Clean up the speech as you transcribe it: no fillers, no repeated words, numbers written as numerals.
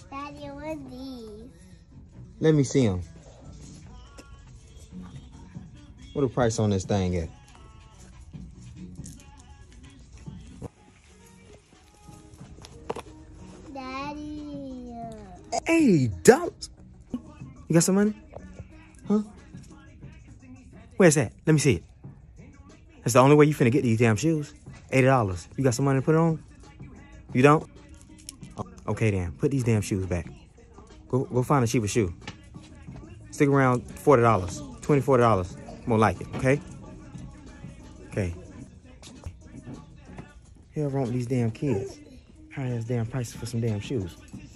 Daddy, what these? Let me see them. What the price on this thing at? Daddy. Hey, don't. You got some money? Huh? Where's that? Let me see it. That's the only way you finna get these damn shoes. $80. You got some money to put it on? You don't? Okay then, put these damn shoes back. Go find a cheaper shoe. Stick around $40, $24. More like it, okay? Okay. Hell wrong with these damn kids. High ass damn prices for some damn shoes.